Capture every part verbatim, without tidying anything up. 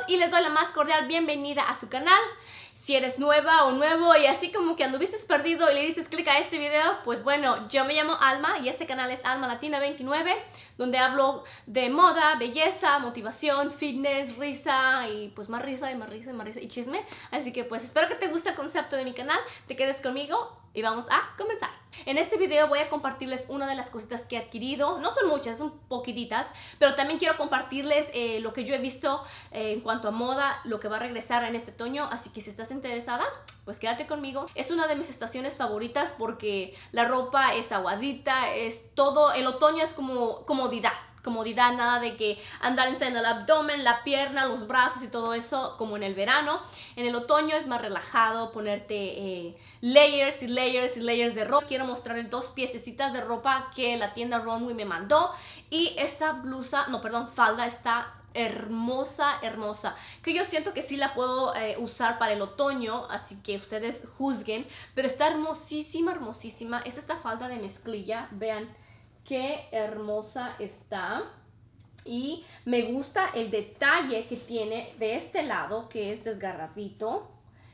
y les doy la más cordial bienvenida a su canal. Si eres nueva o nuevo y así como que anduviste perdido y le dices clic a este video, pues bueno, yo me llamo Alma y este canal es Alma Latina veintinueve, donde hablo de moda, belleza, motivación, fitness, risa y pues más risa y más risa y más risa y chisme. Así que pues espero que te guste el concepto de mi canal, te quedes conmigo y vamos a comenzar. En este video voy a compartirles una de las cositas que he adquirido. No son muchas, son poquititas, pero también quiero compartirles eh, lo que yo he visto eh, en cuanto a moda, lo que va a regresar en este otoño. Así que si estás interesada, pues quédate conmigo. Es una de mis estaciones favoritas porque la ropa es aguadita, es todo. El otoño es como comodidad. Comodidad, nada de que andar enseñando el abdomen, la pierna, los brazos y todo eso como en el verano. En el otoño es más relajado, ponerte eh, layers y layers y layers de ropa. Quiero mostrarles dos piececitas de ropa que la tienda Runway me mandó. Y esta blusa, no, perdón, falda está hermosa, hermosa, que yo siento que sí la puedo eh, usar para el otoño, así que ustedes juzguen, pero está hermosísima, hermosísima. Es esta falda de mezclilla, vean qué hermosa está. Y me gusta el detalle que tiene de este lado, que es desgarradito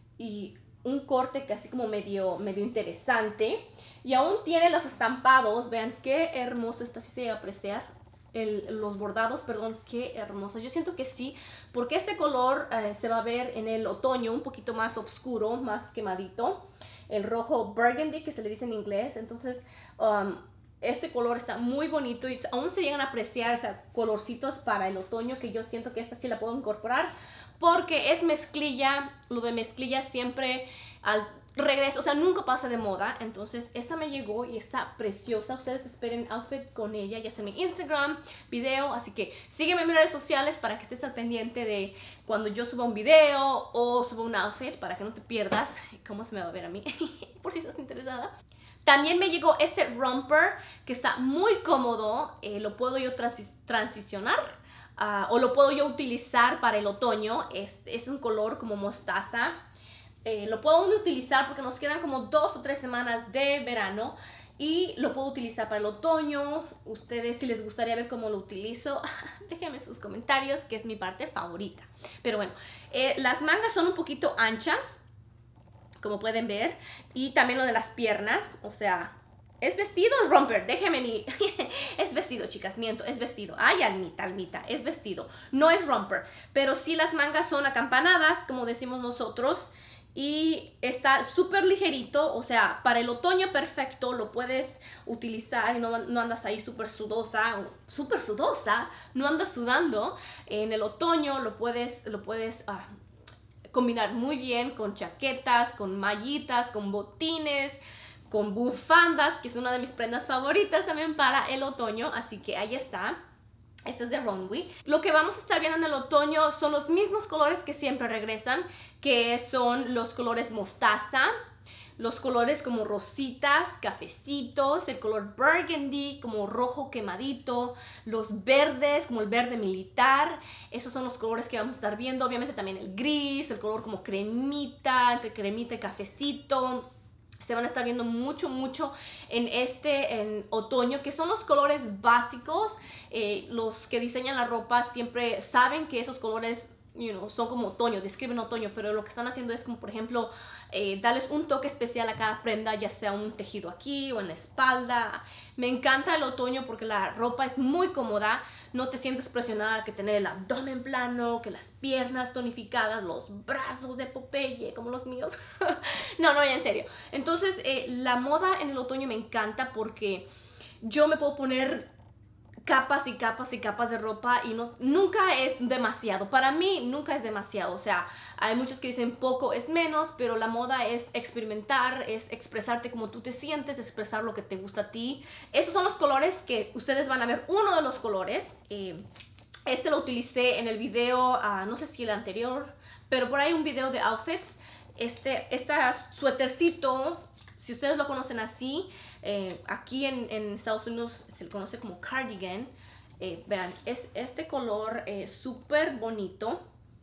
y un corte que así como medio, medio interesante. Y aún tiene los estampados, vean qué hermoso está, si se llega a apreciar. El, los bordados, perdón, qué hermosos. Yo siento que sí, porque este color eh, se va a ver en el otoño un poquito más oscuro, más quemadito. El rojo burgundy, que se le dice en inglés. Entonces, um, este color está muy bonito y aún se llegan a apreciar, o sea, colorcitos para el otoño, que yo siento que esta sí la puedo incorporar porque es mezclilla. Lo de mezclilla siempre al regreso, o sea, nunca pasa de moda. Entonces esta me llegó y está preciosa. Ustedes esperen outfit con ella, ya sea en mi Instagram, video. Así que sígueme en mis redes sociales para que estés al pendiente de cuando yo suba un video o suba un outfit, para que no te pierdas cómo se me va a ver a mí por si estás interesada. También me llegó este romper que está muy cómodo. Eh, lo puedo yo transi transicionar uh, o lo puedo yo utilizar para el otoño. Es, es un color como mostaza. Eh, lo puedo utilizar porque nos quedan como dos o tres semanas de verano y lo puedo utilizar para el otoño. Ustedes, si les gustaría ver cómo lo utilizo, déjenme en sus comentarios, que es mi parte favorita. Pero bueno, eh, las mangas son un poquito anchas, como pueden ver, y también lo de las piernas, o sea, ¿es vestido o es romper? Déjenme ni... Es vestido, chicas, miento, es vestido. Ay, almita, almita, es vestido. No es romper, pero sí las mangas son acampanadas, como decimos nosotros. Y está súper ligerito, o sea, para el otoño perfecto, lo puedes utilizar y no, no andas ahí súper sudosa, súper sudosa, no andas sudando. En el otoño lo puedes, lo puedes ah, combinar muy bien con chaquetas, con mallitas, con botines, con bufandas, que es una de mis prendas favoritas también para el otoño, así que ahí está. Este es de Runway. Lo que vamos a estar viendo en el otoño son los mismos colores que siempre regresan, que son los colores mostaza, los colores como rositas, cafecitos, el color burgundy como rojo quemadito, los verdes como el verde militar. Esos son los colores que vamos a estar viendo. Obviamente también el gris, el color como cremita, entre cremita y cafecito. Se van a estar viendo mucho, mucho en este en otoño, que son los colores básicos. Eh, los que diseñan la ropa siempre saben que esos colores, you know, son como otoño, describen otoño, pero lo que están haciendo es como, por ejemplo, eh, darles un toque especial a cada prenda, ya sea un tejido aquí o en la espalda. Me encanta el otoño porque la ropa es muy cómoda, no te sientes presionada que tener el abdomen plano, que las piernas tonificadas, los brazos de Popeye, como los míos. No, no, ya en serio. Entonces, eh, la moda en el otoño me encanta porque yo me puedo poner capas y capas y capas de ropa y no, nunca es demasiado. Para mí nunca es demasiado. O sea, hay muchos que dicen poco es menos, pero la moda es experimentar, es expresarte como tú te sientes, expresar lo que te gusta a ti. Esos son los colores que ustedes van a ver. Uno de los colores, eh, este lo utilicé en el video, uh, no sé si el anterior, pero por ahí un video de outfits. Este, este suétercito, si ustedes lo conocen así, eh, aquí en, en Estados Unidos se le conoce como cardigan. Eh, vean, es este color eh, súper bonito.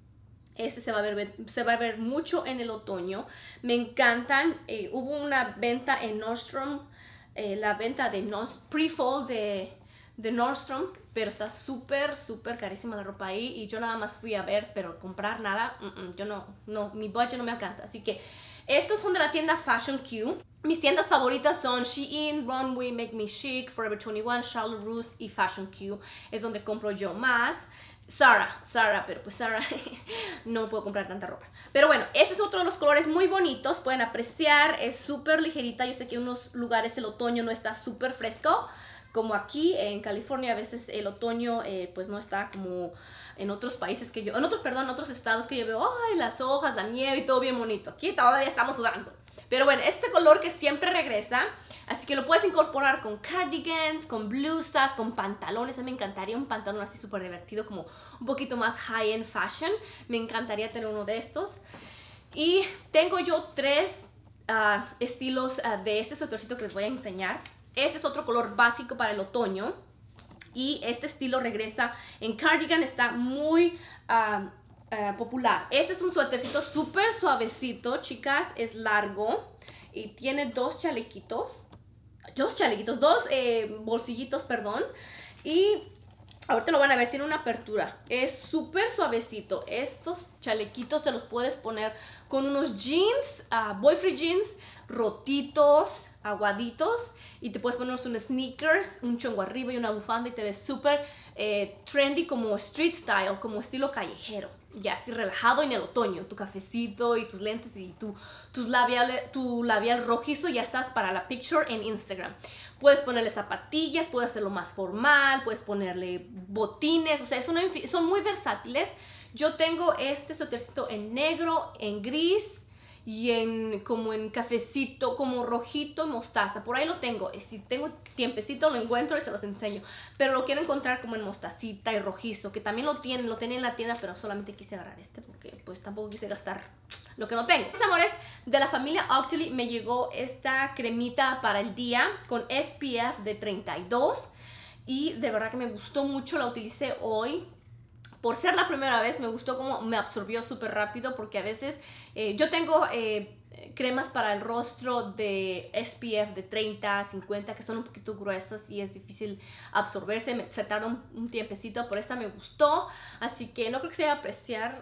Este se va, a ver, se va a ver mucho en el otoño. Me encantan. Eh, hubo una venta en Nordstrom, eh, la venta de Pre-Fall de, de Nordstrom. pero está súper, súper carísima la ropa ahí y yo nada más fui a ver, pero comprar nada, mm -mm, yo no, no, mi budget no me alcanza. Así que estos son de la tienda Fashion Q. Mis tiendas favoritas son Shein, Runway, Make Me Chic, Forever twenty-one, Charlotte Russe y Fashion Q. Es donde compro yo más. Zara, Zara, pero pues Zara no puedo comprar tanta ropa. Pero bueno, este es otro de los colores muy bonitos, pueden apreciar, es súper ligerita. Yo sé que en unos lugares el otoño no está súper fresco, como aquí en California a veces el otoño eh, pues no está como en otros países que yo, en otros, perdón, en otros estados que yo veo, ay, las hojas, la nieve y todo bien bonito. Aquí todavía estamos sudando. Pero bueno, este color que siempre regresa, así que lo puedes incorporar con cardigans, con blusas, con pantalones. A mí me encantaría un pantalón así súper divertido, como un poquito más high-end fashion. Me encantaría tener uno de estos. Y tengo yo tres uh, estilos uh, de este suétercito que les voy a enseñar. Este es otro color básico para el otoño. Y este estilo regresa en cardigan, está muy uh, uh, popular. Este es un suétercito súper suavecito, chicas, es largo y tiene dos chalequitos. Dos chalequitos, dos eh, bolsillitos, perdón. Y ahorita lo van a ver, tiene una apertura. Es súper suavecito. Estos chalequitos te los puedes poner con unos jeans, uh, boyfriend jeans, rotitos, aguaditos. Y te puedes poner unos sneakers, un chongo arriba y una bufanda y te ves súper eh, trendy, como street style, como estilo callejero. Ya así relajado en el otoño, tu cafecito y tus lentes y tu, tus labial, tu labial rojizo, ya estás para la picture en Instagram. Puedes ponerle zapatillas, puedes hacerlo más formal, puedes ponerle botines, o sea, son, son muy versátiles. Yo tengo este suétercito en negro, en gris y en como en cafecito, como rojito, mostaza. Por ahí lo tengo. Si tengo tiempecito lo encuentro y se los enseño. Pero lo quiero encontrar como en mostacita y rojizo, que también lo tienen, lo tienen en la tienda, pero solamente quise agarrar este porque pues tampoco quise gastar lo que no tengo. Mis amores, de la familia Octoly me llegó esta cremita para el día con S P F de treinta y dos y de verdad que me gustó mucho, la utilicé hoy. Por ser la primera vez, me gustó cómo me absorbió súper rápido, porque a veces eh, yo tengo eh, cremas para el rostro de S P F de treinta, cincuenta, que son un poquito gruesas y es difícil absorberse, me, se tarda un, un tiempecito, por esta me gustó, así que no creo que se vaya a apreciar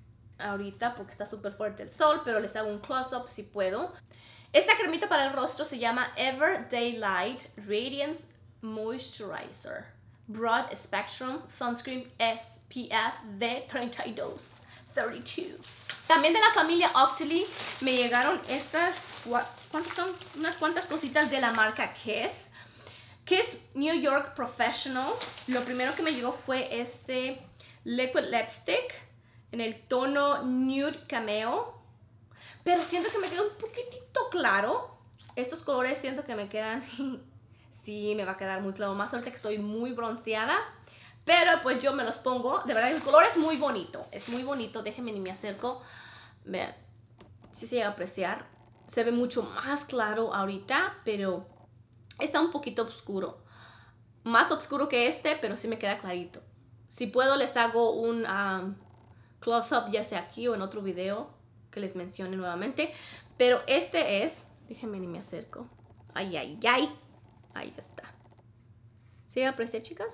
ahorita porque está súper fuerte el sol, pero les hago un close-up si puedo. Esta cremita para el rostro se llama Ever Daylight Radiance Moisturizer Broad Spectrum Sunscreen S P F de treinta y dos. treinta y dos. También de la familia Octoly me llegaron estas, ¿cuántas son? Unas cuantas cositas de la marca Kiss. Kiss New York Professional. Lo primero que me llegó fue este Liquid Lipstick en el tono Nude Cameo. Pero siento que me queda un poquitito claro. Estos colores siento que me quedan... sí, me va a quedar muy claro. Más ahorita que estoy muy bronceada. Pero pues yo me los pongo. De verdad, el color es muy bonito. Es muy bonito. Déjenme ni me acerco. Vean. Si se llega a apreciar. Se ve mucho más claro ahorita. Pero está un poquito oscuro. Más oscuro que este, pero sí me queda clarito. Si puedo les hago un um, close-up, ya sea aquí o en otro video que les mencione nuevamente. Pero este es... Déjenme ni me acerco. Ay, ay, ay. Ahí está. ¿Sí aprecian, chicas?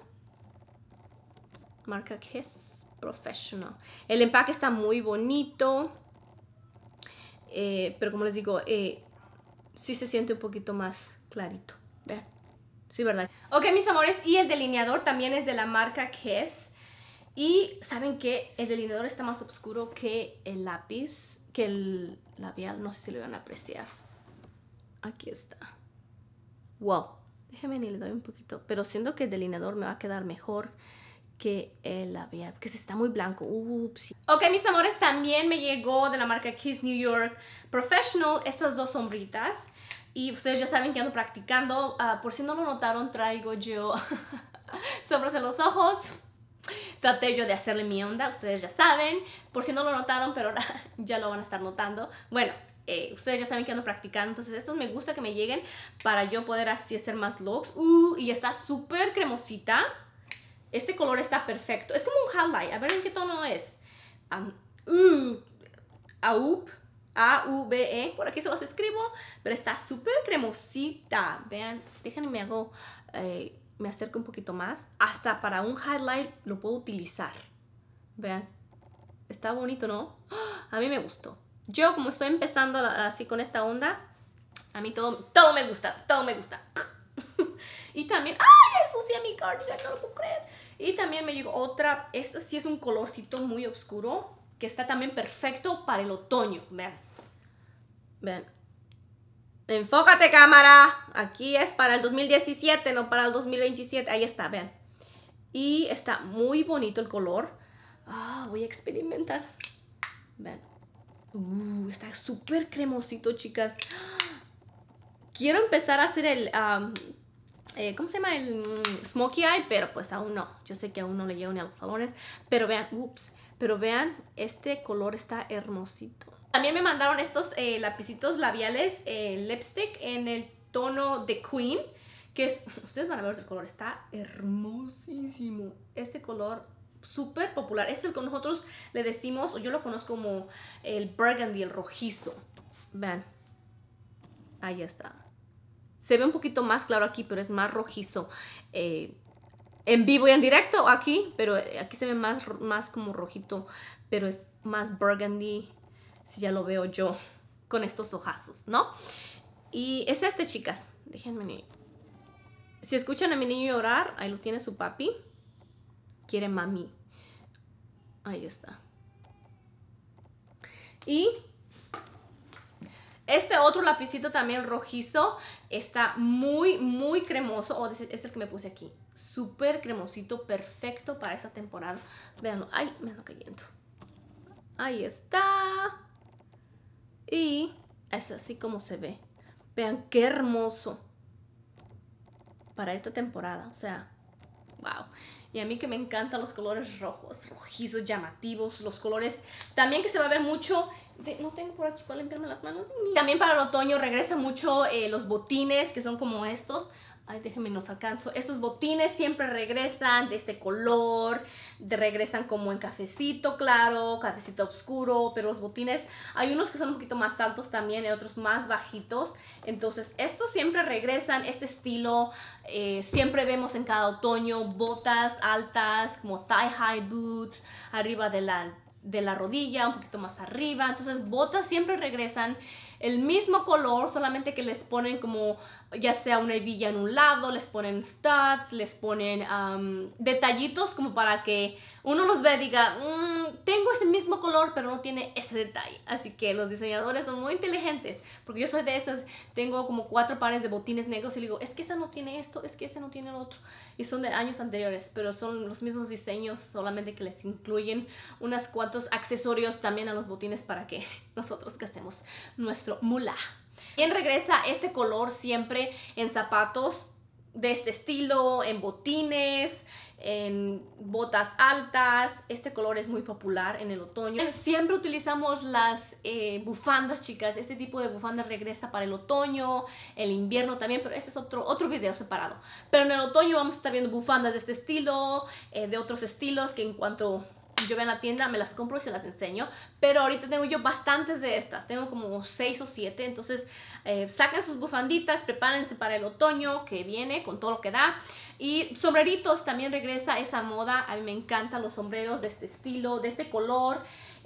Marca Kiss Professional. El empaque está muy bonito. Eh, pero como les digo, eh, sí se siente un poquito más clarito. Vean. Sí, ¿verdad? Ok, mis amores. Y el delineador también es de la marca Kiss. Y ¿saben qué? El delineador está más oscuro que el lápiz, que el labial. No sé si lo van a apreciar. Aquí está. Wow. Déjenme ni le doy un poquito. Pero siento que el delineador me va a quedar mejor que el labial, porque se está muy blanco. Ups. Ok, mis amores, también me llegó de la marca Kiss New York Professional estas dos sombritas. Y ustedes ya saben que ando practicando. Uh, por si no lo notaron, traigo yo sombras en los ojos. Traté yo de hacerle mi onda, ustedes ya saben. Por si no lo notaron, pero ahora ya lo van a estar notando. Bueno, eh, ustedes ya saben que ando practicando. Entonces estos me gusta que me lleguen para yo poder así hacer más looks. Uh, y está súper cremosita. Este color está perfecto. Es como un highlight. A ver en qué tono es. Um, uh, Aup. A U B E. Por aquí se los escribo. Pero está súper cremosita. Vean. Déjenme hago... Eh, me acerco un poquito más. Hasta para un highlight lo puedo utilizar. Vean. Está bonito, ¿no? A mí me gustó. Yo como estoy empezando así con esta onda, a mí todo, todo me gusta, todo me gusta. Y también, ¡ay! Ensucia mi cardigan, no lo puedo creer. Y también me llegó otra, esta sí es un colorcito muy oscuro, que está también perfecto para el otoño. Vean. Vean. Enfócate, cámara. Aquí es para el dos mil diecisiete, no para el dos mil veintisiete. Ahí está, vean. Y está muy bonito el color. Ah, voy a experimentar. Vean. Uh, está súper cremosito, chicas. Quiero empezar a hacer el... Um, eh, ¿Cómo se llama? El um, Smokey Eye, pero pues aún no. Yo sé que aún no le llego ni a los salones. Pero vean, ups. Pero vean, este color está hermosito. También me mandaron estos eh, lapicitos labiales, eh, lipstick en el tono de Queen. Que es, ustedes van a ver el color, está hermosísimo. Este color súper popular. Este es el que nosotros le decimos, o yo lo conozco como el burgundy, el rojizo. Vean. Ahí está. Se ve un poquito más claro aquí, pero es más rojizo. Eh, en vivo y en directo aquí, pero aquí se ve más, más como rojito, pero es más burgundy, si ya lo veo yo, con estos ojazos, ¿no? Y es este, chicas. Déjenme. Si escuchan a mi niño llorar, ahí lo tiene su papi. Quiere mami. Ahí está. Y este otro lapicito también rojizo está muy, muy cremoso. Oh, este es el que me puse aquí. Súper cremosito, perfecto para esta temporada. Veanlo. Ay, me ando cayendo. Ahí está. Y es así como se ve. Vean qué hermoso para esta temporada. O sea, wow. Y a mí que me encantan los colores rojos, rojizos, llamativos. Los colores también que se va a ver mucho. De, no tengo por aquí para limpiarme las manos. También para el otoño regresa mucho eh, los botines, que son como estos. Ay, déjenme, los alcanzo. Estos botines siempre regresan de este color. De, regresan como en cafecito claro, cafecito oscuro. Pero los botines, hay unos que son un poquito más altos también y otros más bajitos. Entonces, estos siempre regresan. Este estilo eh, siempre vemos en cada otoño. Botas altas, como thigh high boots, arriba de la, de la rodilla, un poquito más arriba. Entonces, botas siempre regresan. El mismo color, solamente que les ponen como ya sea una hebilla en un lado, les ponen studs, les ponen um, detallitos como para que uno los vea y diga, mmm, tengo ese mismo color pero no tiene ese detalle. Así que los diseñadores son muy inteligentes, porque yo soy de esas, tengo como cuatro pares de botines negros y digo, es que esa no tiene esto, es que ese no tiene el otro. Y son de años anteriores, pero son los mismos diseños, solamente que les incluyen unos cuantos accesorios también a los botines para que nosotros gastemos nuestro mulá. Bien, regresa este color siempre en zapatos de este estilo, en botines, en botas altas. Este color es muy popular en el otoño. Siempre utilizamos las eh, bufandas, chicas. Este tipo de bufandas regresa para el otoño, el invierno también, pero este es otro, otro video separado. Pero en el otoño vamos a estar viendo bufandas de este estilo, eh, de otros estilos que en cuanto yo veo en la tienda me las compro y se las enseño. Pero ahorita tengo yo bastantes de estas. Tengo como seis o siete. Entonces eh, saquen sus bufanditas, prepárense para el otoño que viene con todo lo que da. Y sombreritos, también regresa esa moda. A mí me encantan los sombreros de este estilo, de este color,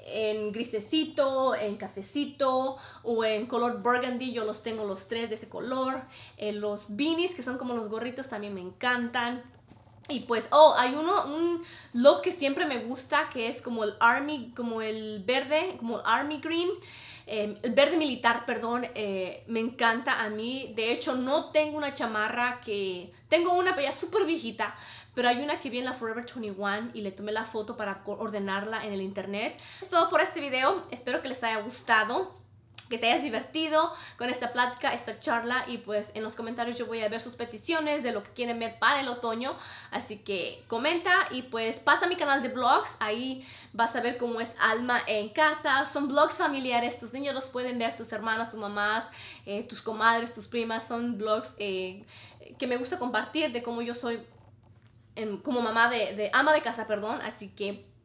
en grisecito, en cafecito o en color burgundy. Yo los tengo los tres de ese color. Eh, los beanies, que son como los gorritos, también me encantan. Y pues, oh, hay uno, un look que siempre me gusta, que es como el army, como el verde, como el army green, eh, el verde militar, perdón, eh, me encanta a mí. De hecho, no tengo una chamarra que, tengo una pero ya súper viejita, pero hay una que vi en la Forever veintiuno y le tomé la foto para ordenarla en el internet. Es todo por este video, espero que les haya gustado, que te hayas divertido con esta plática, esta charla, y pues en los comentarios yo voy a ver sus peticiones de lo que quieren ver para el otoño, así que comenta y pues pasa a mi canal de vlogs, ahí vas a ver cómo es Alma en casa. Son vlogs familiares, tus niños los pueden ver, tus hermanas, tus mamás, eh, tus comadres, tus primas. Son vlogs eh, que me gusta compartir de cómo yo soy en, como mamá de, de ama de casa, perdón, así que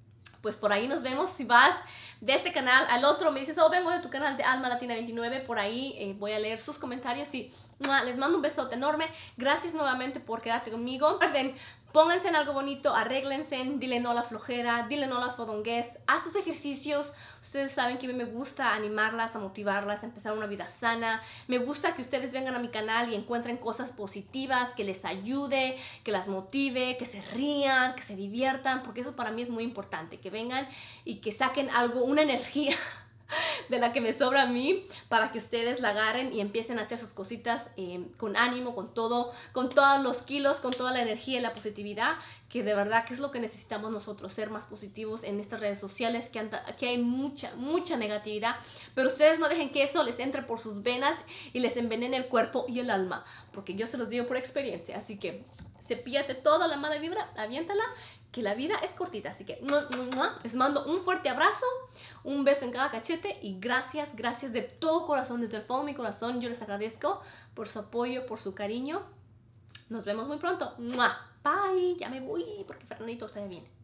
pues por ahí nos vemos. Si vas de este canal al otro, me dices, oh, vengo de tu canal de Alma Latina veintinueve, por ahí eh, voy a leer sus comentarios y ¡mua! Les mando un besote enorme. Gracias nuevamente por quedarte conmigo. Recuerden, pónganse en algo bonito, arréglense, dile no a la flojera, dile no a la fodonguez, haz tus ejercicios. Ustedes saben que a mí me gusta animarlas, a motivarlas, a empezar una vida sana. Me gusta que ustedes vengan a mi canal y encuentren cosas positivas, que les ayude, que las motive, que se rían, que se diviertan, porque eso para mí es muy importante, que vengan y que saquen algo, una energía de la que me sobra a mí, para que ustedes la agarren y empiecen a hacer sus cositas eh, con ánimo, con todo, con todos los kilos, con toda la energía y la positividad, que de verdad que es lo que necesitamos nosotros, ser más positivos en estas redes sociales, que, anda, que hay mucha, mucha negatividad, pero ustedes no dejen que eso les entre por sus venas y les envenene el cuerpo y el alma, porque yo se los digo por experiencia. Así que cepíllate toda la mala vibra, aviéntala, que la vida es cortita. Así que ¡mua, mua, mua! Les mando un fuerte abrazo, un beso en cada cachete y gracias, gracias de todo corazón, desde el fondo de mi corazón. Yo les agradezco por su apoyo, por su cariño. Nos vemos muy pronto. ¡Mua! Bye, ya me voy porque Fernandito todavía viene.